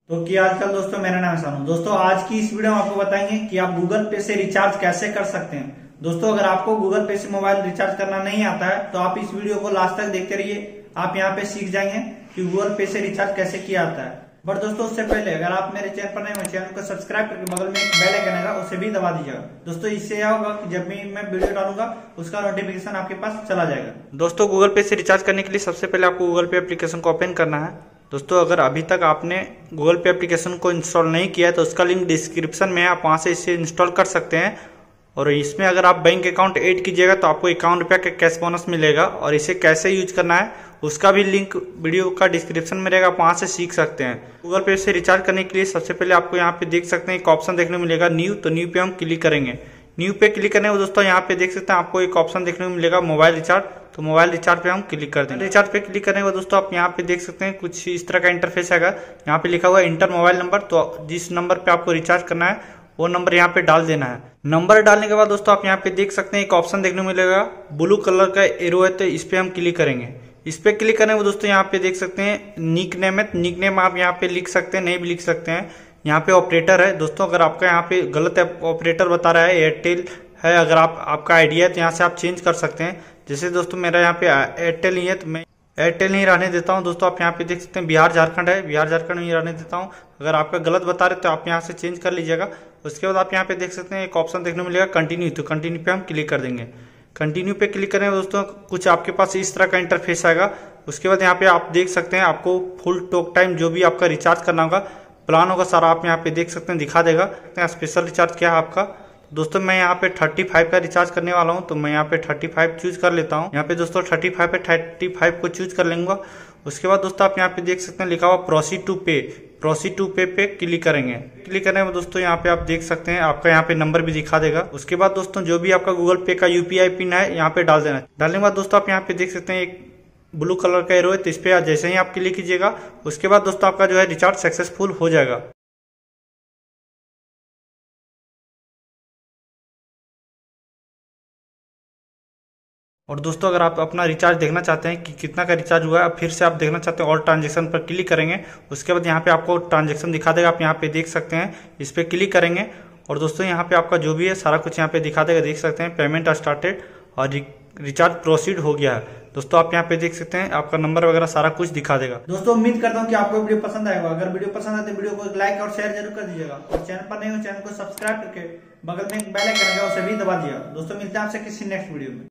तो कि आजकल दोस्तों मेरा नाम है सानू। दोस्तों आज की इस वीडियो में आपको बताएंगे कि आप गूगल पे से रिचार्ज कैसे कर सकते हैं। दोस्तों अगर आपको गूगल पे से मोबाइल रिचार्ज करना नहीं आता है तो आप इस वीडियो को लास्ट तक देखते रहिए। आप यहाँ पे सीख जाएंगे कि गूगल पे से रिचार्ज कैसे किया जाता है। बट दोस्तों उससे पहले अगर आप मेरे चैनल पर नए हो, चैनल को सब्सक्राइब करके बगल में एक बेल आइकन आएगा उसे भी दबा दीजिएगा। दोस्तों इससे क्या होगा कि जब भी मैं वीडियो डालूंगा उसका नोटिफिकेशन आपके पास चला जाएगा। दोस्तों गूगल पे से रिचार्ज करने के लिए सबसे पहले आपको गूगल पे एप्लीकेशन को ओपन करना है। दोस्तों अगर अभी तक आपने गूगल पे एप्लीकेशन को इंस्टॉल नहीं किया है तो उसका लिंक डिस्क्रिप्शन में है, आप वहां से इसे इंस्टॉल कर सकते हैं। और इसमें अगर आप बैंक अकाउंट ऐड कीजिएगा तो आपको 51 रुपया का कैश बोनस मिलेगा। और इसे कैसे यूज करना है उसका भी लिंक वीडियो का डिस्क्रिप्शन में रहेगा, आप वहां से सीख सकते हैं। गूगल पे से रिचार्ज करने के लिए सबसे पहले आपको यहाँ पे देख सकते हैं एक ऑप्शन देखने को मिलेगा न्यू, तो न्यू पे हम क्लिक करेंगे। न्यू पे क्लिक करने में दोस्तों यहाँ पे देख सकते हैं आपको एक ऑप्शन देखने को मिलेगा मोबाइल रिचार्ज, तो मोबाइल रिचार्ज पे हम क्लिक कर देंगे। रिचार्ज पे क्लिक करने के बाद दोस्तों आप यहाँ पे देख सकते हैं कुछ इस तरह का इंटरफेस आएगा। यहाँ पे लिखा हुआ है इंटर मोबाइल नंबर, तो जिस नंबर पे आपको रिचार्ज करना है वो नंबर यहाँ पे डाल देना है। नंबर डालने के बाद दोस्तों आप यहाँ पे देख सकते हैं एक ऑप्शन देखने को मिलेगा ब्लू कलर का एरो है, तो इस पे हम क्लिक करेंगे। इस पे क्लिक करने में दोस्तों यहाँ पे देख सकते हैं निक नेम है, निक नेम आप यहाँ पे लिख सकते हैं, नहीं भी लिख सकते हैं। यहाँ पे ऑपरेटर है दोस्तों, अगर आपका यहाँ पे गलत ऑपरेटर बता रहा है एयरटेल है, अगर आपका आइडिया है तो यहाँ से आप चेंज कर सकते हैं। जैसे दोस्तों मेरा यहाँ पे एयरटेल नहीं है तो मैं एयरटेल नहीं रहने देता हूँ। दोस्तों आप यहाँ पे देख सकते हैं बिहार झारखंड है, बिहार झारखंड में रहने देता हूँ। अगर आपका गलत बता रहे तो आप यहाँ से चेंज कर लीजिएगा। उसके बाद आप यहाँ पे देख सकते हैं एक ऑप्शन देखने को मिलेगा कंटिन्यू, तो कंटिन्यू पे हम क्लिक कर देंगे। कंटिन्यू पे क्लिक करने में दोस्तों कुछ आपके पास इस तरह का इंटरफेस आएगा। उसके बाद यहाँ पे आप देख सकते हैं आपको फुल टॉक टाइम जो भी आपका रिचार्ज करना होगा प्लान होगा सारा आप यहाँ पे देख सकते हैं, दिखा देगा स्पेशल रिचार्ज क्या है आपका। दोस्तों मैं यहाँ पे 35 का रिचार्ज करने वाला हूँ, तो मैं यहाँ पे 35 चूज कर लेता हूँ। यहाँ पे दोस्तों 35 पे 35 को चूज कर लेंगे। उसके बाद दोस्तों आप यहाँ पे देख सकते हैं लिखा हुआ proceed to pay, proceed to pay click करेंगे। क्लिक करने में दोस्तों यहाँ पे आप देख सकते हैं आपका यहाँ पे नंबर भी दिखा देगा। उसके बाद दोस्तों जो भी आपका गूगल पे का यूपीआई पिन है यहाँ पे डाल देना। डालने के बाद दोस्तों आप यहाँ पे देख सकते हैं एक ब्लू कलर का एरो है, तो इस पे जैसे ही आप क्लिक कीजिएगा उसके बाद दोस्तों आपका जो है रिचार्ज सक्सेसफुल हो जाएगा। और दोस्तों अगर आप अपना रिचार्ज देखना चाहते हैं कि कितना का रिचार्ज हुआ है, फिर से आप देखना चाहते हैं और ट्रांजेक्शन पर क्लिक करेंगे। उसके बाद यहाँ पे आपको ट्रांजेक्शन दिखा देगा, आप यहाँ पे देख सकते हैं, इस पे क्लिक करेंगे और दोस्तों यहाँ पे आपका जो भी है सारा कुछ यहाँ पे दिखा देगा। देख सकते हैं पेमेंट स्टार्टेड और रिचार्ज प्रोसीड हो गया है। दोस्तों आप यहाँ पे देख सकते हैं आपका नंबर वगैरह सारा कुछ दिखा देगा। दोस्तों उम्मीद करता हूँ कि आपको वीडियो पसंद आएगा। अगर वीडियो पसंद आए तो वीडियो को लाइक और शेयर जरूर कर दीजिएगा। और चैनल पर नहीं हो चैनल को सब्सक्राइब करके बगल में एक बेल आइकन आएगा उसे भी दबा दीजिएगा। दोस्तों मिलते हैं आपसे किसी नेक्स्ट वीडियो में।